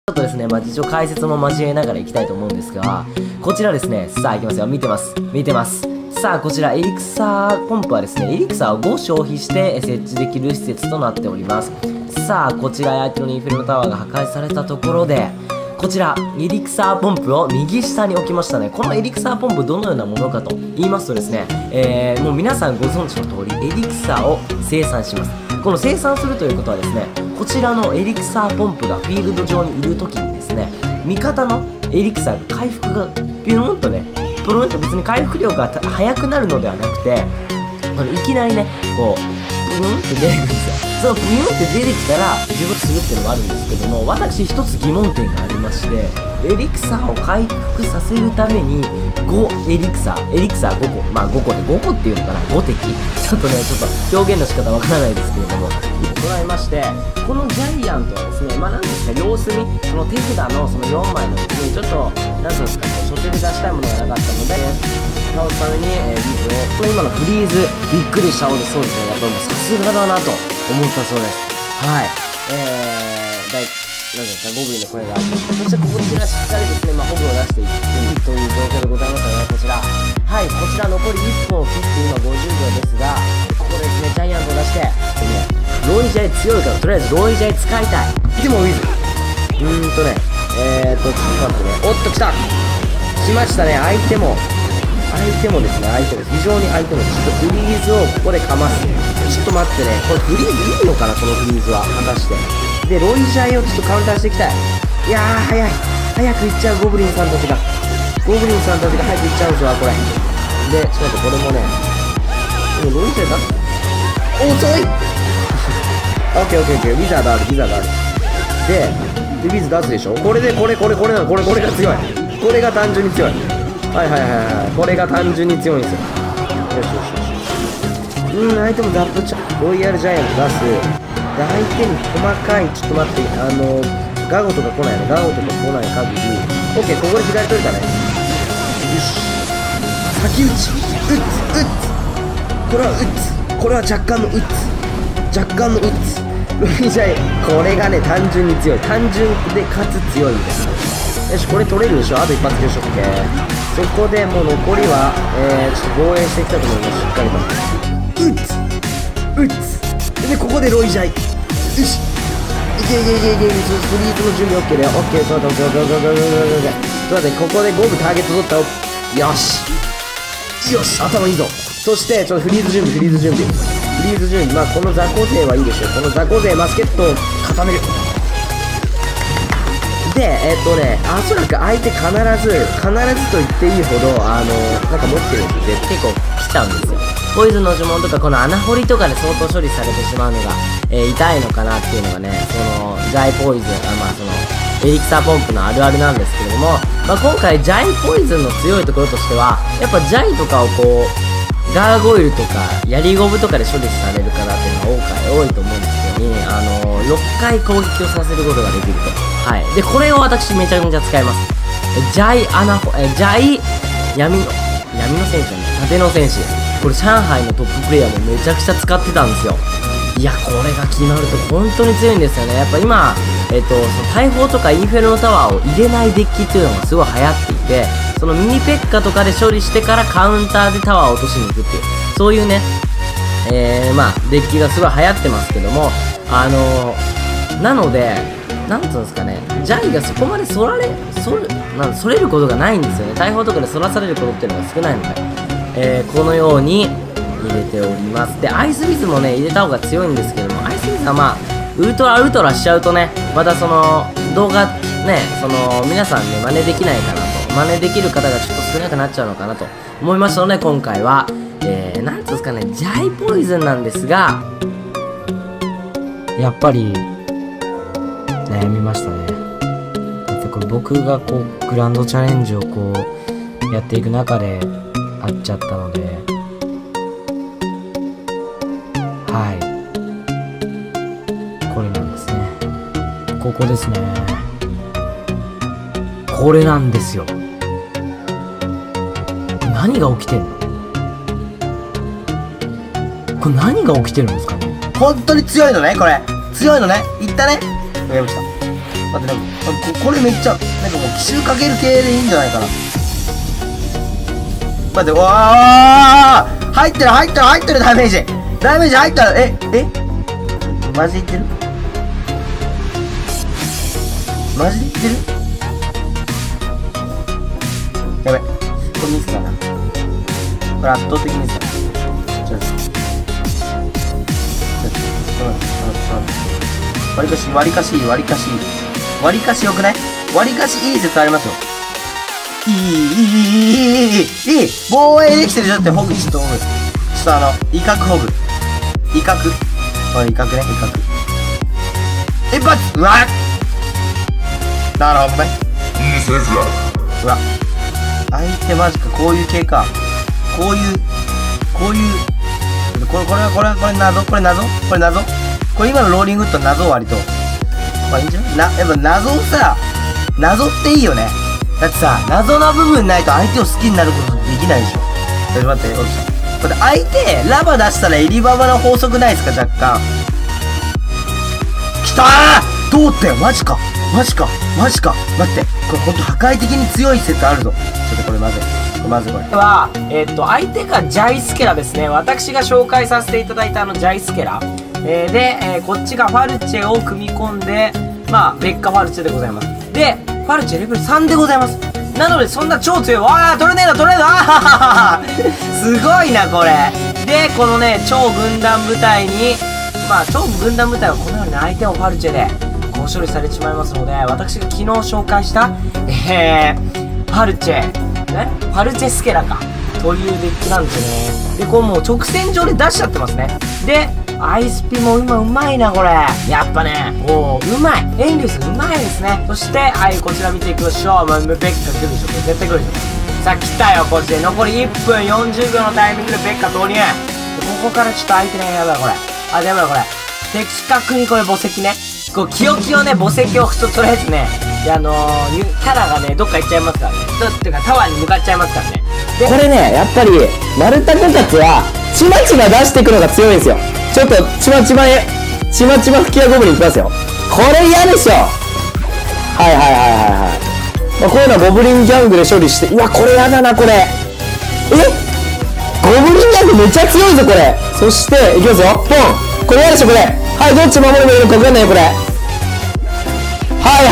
ちょっとですね、一応解説も交えながらいきたいと思うんですが、こちらですね、さあいきますよ。見てます。さあ、こちらエリクサーポンプはですね、エリクサーを5消費して設置できる施設となっております。さあ、こちら相手のインフェルノタワーが破壊されたところで、こちらエリクサーポンプを右下に置きましたね。このエリクサーポンプどのようなものかと言いますとですね、もう皆さんご存知の通りエリクサーを生産します。この生産するということはですね、こちらのエリクサーポンプがフィールド上にいるときにですね、味方のエリクサーが回復がピューンとね、プルンと別に回復量が速くなるのではなくて、いきなりね、こうプルンって出てくるんですよ。そのプルンって出てきたら自分するっていうのがあるんですけども、私一つ疑問点がありまして、エリクサーを回復させるためにエリクサー5個、5個で5個っていうのかな、5滴ちょっと表現の仕方わからないですけれども行いまして、このジャイアントはですね、なんですか、様子見その手札のその4枚のうちにちょっとなんていうんですか、初手で出したいものがなかったので倒すためにリズを、これ今のフリーズびっくりしたので、そうですね、やっぱりもうさすがだなと思ったそうです。はい、なんですか、ゴブリンの声があって、そしてこちらしっかりですね、ホグを出していくという状況でございますので、こちら残り1分を切って今50秒ですが、ここですね、ジャイアントを出してロイジャイ強いから、とりあえずロイジャイ使いたい。でもウィズちょっと待ってね、おっと来た、来ましたね。相手もですね、非常に相手もちょっとフリーズをここでかます。ちょっと待ってね、これフリーズいいのかな、このフリーズは果たして。でロイジャイをちょっとカウンターしていきたい。いやー、早くいっちゃう。ゴブリンさんたちが早くいっちゃうんですよ、これで。ちょっと待って、これもね、でもロイジャイだ遅いオッケー、ウィザードある。でウィズ出すでしょ。これなの、これが強い。これが単純に強い。これが単純に強いんですよ。よし。相手もザップチャロイヤルジャイアント出す。で相手に細かい、ちょっと待って、ガゴとか来ない限り、オッケー、ここで左取れたね。よし、先打ち、これは若干の打つ。ロイジャイ、これがね、単純に強い。単純でかつ強いんです。よし、これ取れるでしょ。あと一発でしょ。そこでもう残りは、ちょっと防衛していきたいと思います。しっかりとで、ここでロイジャイ、よし、いけ、フリーズの準備 OK だよ。 OK、そうだ、ここでゴブターゲット取ったよ。よし、頭いいぞ。そしてちょっとフリーズ準備、この雑魚勢はいいでしょう。この雑魚勢マスケットを固める。でおそらく相手必ずと言っていいほどなんか持ってるんですよ。結構来ちゃうんですよ。ポイズンの呪文とかこの穴掘りとかで相当処理されてしまうのが、痛いのかなっていうのがね、そのジャイポイズン、そのエリクサーポンプのあるあるなんですけれども、今回ジャイポイズンの強いところとしては、やっぱジャイとかをこうガーゴイルとかヤリゴブとかで処理される方っていうのが多いと思うんですよね。6回攻撃をさせることができると。でこれを私めちゃめちゃ使います。ジャイ闇の戦士なんです。盾の戦士、これ上海のトッププレイヤーもめちゃくちゃ使ってたんですよ。いや、これが決まると本当に強いんですよね。やっぱ今その大砲とかインフェルノタワーを入れないデッキっていうのがすごい流行っていて、そのミニペッカとかで処理してからカウンターでタワーを落としに行くっていう、そういうねデッキがすごい流行ってますけども、なのでなんつうんですかね、ジャイがそこまでそれることがないんですよね。大砲とかでそらされることっていうのが少ないので、このように入れております。でアイスビズもね入れた方が強いんですけども、アイスビズはウルトラしちゃうとね、またその動画ね、皆さんね真似できないかなと、真似できる方がちょっと少なくなっちゃうのかなと思いましたので、今回はなんつうんですかね、ジャイポイズンなんですが、やっぱり悩みましたね。だってこれ僕がこうグランドチャレンジをこうやっていく中であっちゃったので、これなんですね。ここですね。これなんですよ。何が起きてんの？これ何が起きてるんですかね。 本当に強いのね、これ。強いのね。いったね。わかりました。 待って、これめっちゃ、なんかもう奇襲かける系でいいんじゃないかな。待って、わー入ってるダメージ入ったら、マジでいってるやべ、これミスだな。これ圧倒的ミスだ。わりかしよくない？わりかしいい説ありますよ。いい。防衛できてるじゃんって、ホグ、ちょっと威嚇ホグ。威嚇。これ威嚇ね、威嚇。一発！うわっ！なるほどね。うわ。相手マジか、こういう系か。これ謎。これ今のローリングウッド謎割と。まあいいんじゃない？やっぱ謎っていいよね。だってさ、謎な部分ないと相手を好きになることできないでしょ。ちょっと待って、落ちた。これ相手、ラバ出したらエリババの法則ないですか、若干。きたー！通ったよ、マジか。待って、これほんと破壊的に強い説あるぞ。ちょっとこれまずい。これは、相手がジャイスケラですね。私が紹介させていただいたジャイスケラ。で、こっちがファルチェを組み込んで、まあ、劣化ファルチェでございます。で、ファルチェレベル3でございます。なので、そんな超強い。わー、取れねえのあはははすごいな、これ。で、このね、超軍団部隊に、まあ、超軍団部隊はこのように相手をファルチェで、こう処理されてしまいますので、私が昨日紹介した、ファルチェスケラか。というデッキなんですよね。で、こうもう直線上で出しちゃってますね。で、アイスピも今うまいな、これ。やっぱね、うまい。エンリスうまいですね。そして、はい、こちら見ていきましょう。ベッカ来るでしょ。絶対来るでしょ。さあ、来たよ、こっちで。残り1分40秒のタイミングでベッカ投入。で、ここからちょっと相手ね、やばい、これ。やばい、これ。的確にこれ、墓石ね。こう、キヨキヨね、墓石をとりあえずね、キャラがね、どっか行っちゃいますからね。っていうか、タワーに向かっちゃいますからね。 これね、やっぱり、丸太こたつは、ちまちま出していくのが強いんですよ。ちょっと、ちまちま吹き矢ゴブリンいきますよ。これ嫌でしょ。はい。まあ、こういうのはゴブリンギャングで処理して、うわ、これ嫌だな、これ。ゴブリンギャングめっちゃ強いぞ、これ。そして、いきますよ。ポン。これ嫌でしょ、これ。はい、どっち守ればいいのか分かんないよ、これ。はい。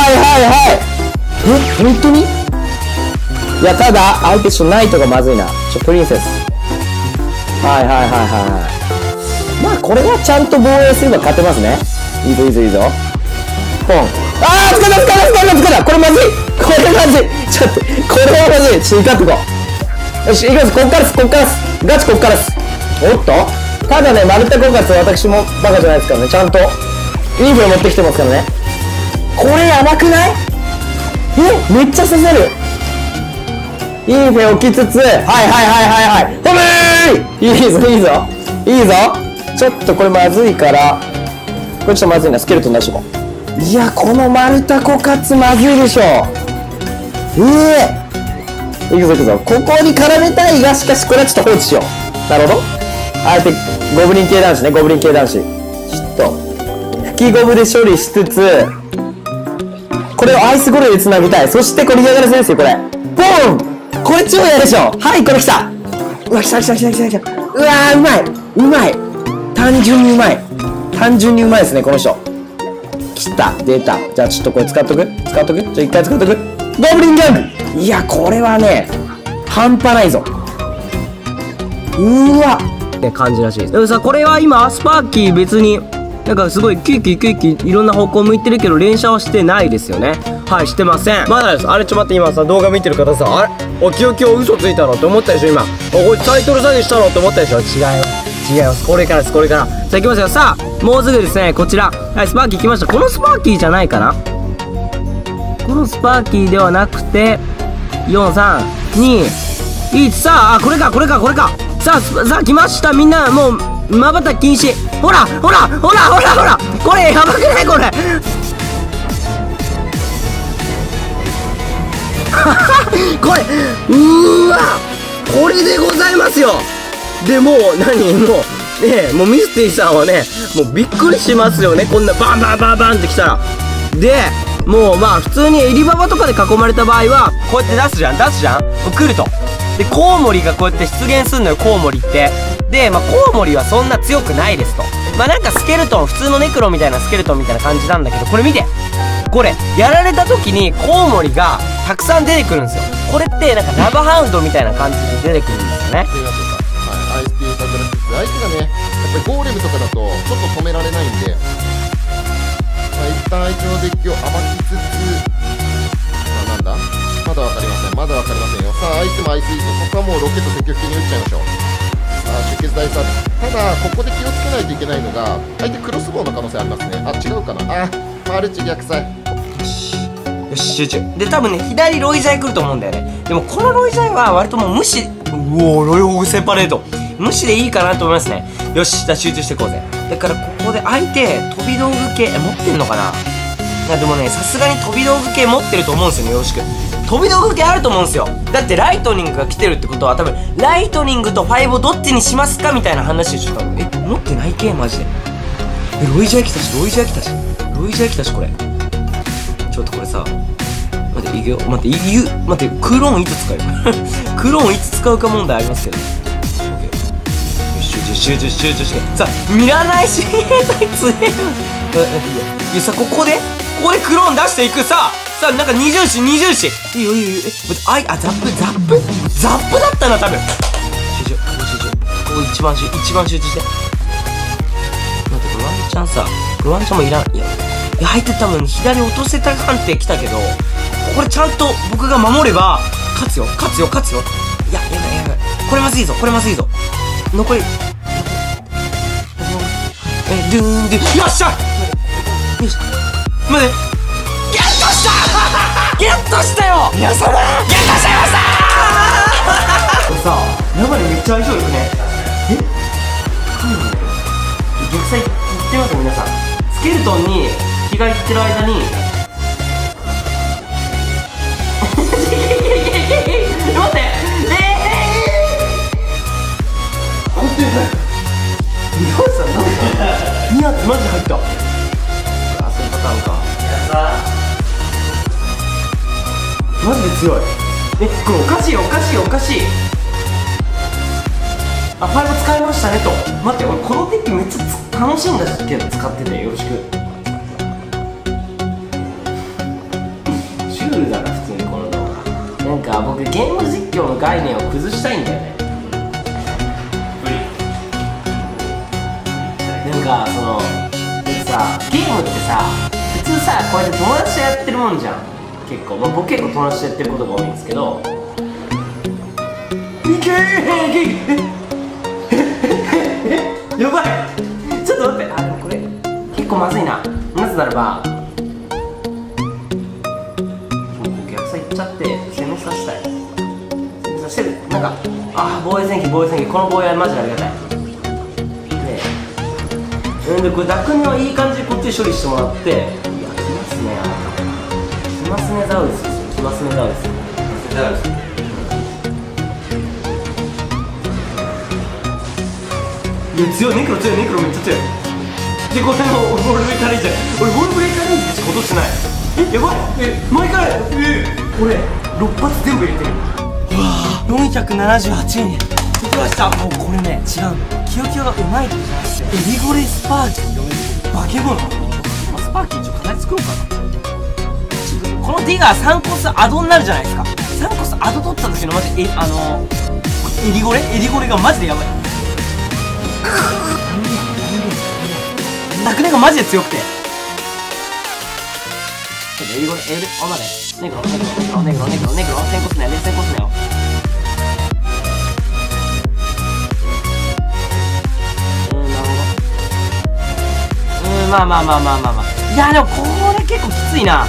本当に？いや、ただ、相手ナイトがまずいな。プリンセス。はい。まあ、これはちゃんと防衛すれば勝てますね。いいぞ。ポン。つかだこれまずい。ちょっと、これはまずい。ちょっと、怒ってこう。よし、いきます。こっからです。ガチこっからです。おっとただね、丸太枯渇私もバカじゃないですからね。ちゃんと、インフレ持ってきてますからね。これやばくない？めっちゃ刺さる。インフェ置きつつ、はいほめーいいぞちょっとこれまずいから、これちょっとまずいな、スケルトン出しとこう。いや、この丸太枯渇まずいでしょ。いくぞここに絡めたいが、しかしこれはちょっと放置しよう。なるほど。あえてゴブリン系男子ちょっと吹きゴブで処理しつつ、これをアイスゴルで繋ぎたい。そしてこれ嫌がらせですよ、これ。ポン！これ超嫌でしょ。はい、これ来た。うわ、来た。うわー、うまい。単純にうまいですね、この人。来た、出た。じゃあちょっとこれ使っとく。一回使っとく。ゴブリンギャング！いや、これはね、半端ないぞ。うわって感じらしいです。でもさ、これは今、スパーキー別に、なんかすごいキュイキュイいろんな方向向いてるけど連射はしてないですよね。はい、してません。まだです。あれちょっと待って、今さ動画見てる方さ、あれキヨキヨ嘘ついたのって思ったでしょ今。これタイトル詐欺したのって思ったでしょ。違います。これからです。さあ行きますよ。さあもうすぐですね、こちら、はい、スパーキー来ました。このスパーキーじゃないかな。このスパーキーではなくて、432さあ、これか。さあ来ました。みんなもう瞬き禁止。ほらこれやばくないこれこれこれでございますよ。でもうもうミスティさんはね、もうびっくりしますよね、こんなバンってきたら。でもうまあ普通にエリババとかで囲まれた場合はこうやって出すじゃん来ると。でコウモリがこうやって出現すんのよ、コウモリって。でまあコウモリはそんな強くないですと。まあなんかスケルトン、普通のネクロみたいなスケルトンみたいな感じなんだけど、これ見て、これやられた時にコウモリがたくさん出てくるんですよ。これってなんかラバハウンドみたいな感じで出てくるんですよね。 アイスティーサクラス相手がね、やっぱりゴーレムとかだとちょっと止められないんで、一旦相手のデッキを暴きつつ、なんだまだ分かりませんよ。さあ相手もアイスイート、ここはもうロケット積極的に打っちゃいましょう。出血大サービス。ただここで気をつけないといけないのが、相手クロスボウの可能性ありますね。違うかな。マルチ逆サイ。 よし集中で、多分ね左ロイザイ来ると思うんだよね。でもこのロイザイは割ともう無視、ロイホグセパレート無視でいいかなと思いますね。よし、じゃあ集中していこうぜ。だからここで相手飛び道具系持ってんのかな。いやでもね、さすがに飛び道具系持ってると思うんですよね。よろしく飛び道具系あると思うんですよ。だってライトニングが来てるってことは、多分ライトニングと5をどっちにしますかみたいな話でしょ多分。持ってない系マジで。ロイジャー来たしこれ。ちょっとこれさ、待っていくよ、待ってクローンいつ使うクローンいつ使うか問題ありますけど。集中してさあ、ミラないし強えいやさ、ここでクローン出していく。さあなんか二重視いいよザップだったな多分。集中ここ一番集中して。待って、グワンちゃんもいらん。いや相手多分左落とせた判定来たけど、これちゃんと僕が守れば勝つよ。いやこれまずいぞ残りドゥーンで、よっしゃよし待って、ゲットしたよ皆様、ゲットしちゃいましたこれさ、生でめっちゃ相性よくね。逆サイ行ってますよ皆さん。スケルトンに気がいってる間に待って2発マジ入った。そういうパターンか。マジで強い。これおかしい。5使いましたねと。待って、俺このデッキめっちゃ楽しいんだけど使ってて。よろしくシュールだな普通にこの動画。なんか僕ゲーム実況の概念を崩したいんだよね。なんかそのさ、ゲームってさ、普通さこうやって友達とやってるもんじゃん結構。僕結構友達とやってることが多いんですけど、やばいちょっと待って、でもこれ結構まずいな。なぜならば逆サイ行っちゃって攻めさせたい。なんか防衛戦記、この防衛はマジでありがたい。でこれダクネはいい感じでこっちで処理してもらって、いや来ますねザウルス。いや強い、ネクロめっちゃ強い。でこれもボールブレイカーレンジャー、俺ボールブレイカーレンジャーしか落としてない。やばい、毎回俺6発全部入れてる。478円できました。もうこれね違うの、キヨキヨがうまいとかじゃなくて、エリゴレスパーキー化け物。スパーキー形作ろうかな。このディガー3コスアドになるじゃないですか。3コスアド取った時のマジエリゴレがマジでやばい。ダクネがマジで強くて、エリゴレネクロ先コスねよ。まあいやでもこれ結構きついな。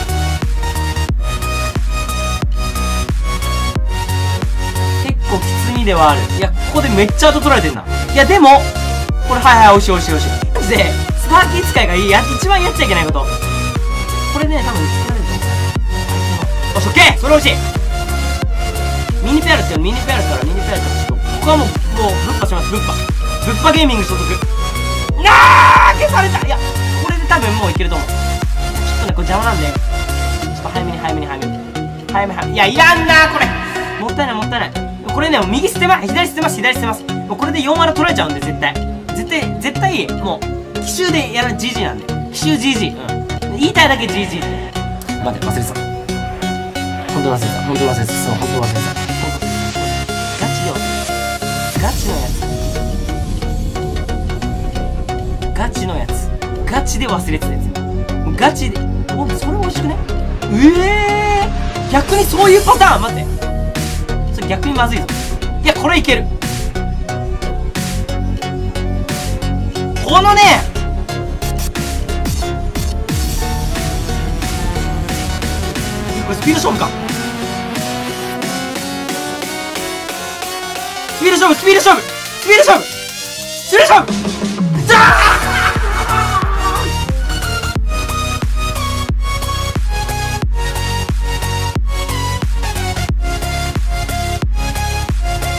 結構きつみではある。いやここでめっちゃ後取られてんな。いやでもこれ惜しい。マジでスパーキー使いが一番やっちゃいけないこと、これね多分見つけられると思う。よしオッケー、それ欲しい。ミニペアルからここはもうぶっ破します。ぶっ破ゲーミング所属。消された。いやこれで多分もういけると思う。ちょっとねこれ邪魔なんで早めに早めに早めに早めに早めに。いや、いらんなこれ。もったいないもったいない。これね、右捨てます、左捨てます、左捨てます。もうこれで4割取られちゃうんで、絶対、もう、奇襲でやる GG なんで。奇襲 GG。言いたいだけ GG って。待って、忘れてた。本当忘れてた。本当忘れてた。そう、本当忘れてた。ガチよ。ガチのやつ。ガチのやつ。ガチで忘れてたやつ。ガチで。お、それ美味しくね？逆にそういうパターン。待って。それ逆にまずいぞ。いや、これいける。このね、これスピード勝負か。スピード勝負、スピード勝負、スピード勝負、スピード勝負。ザー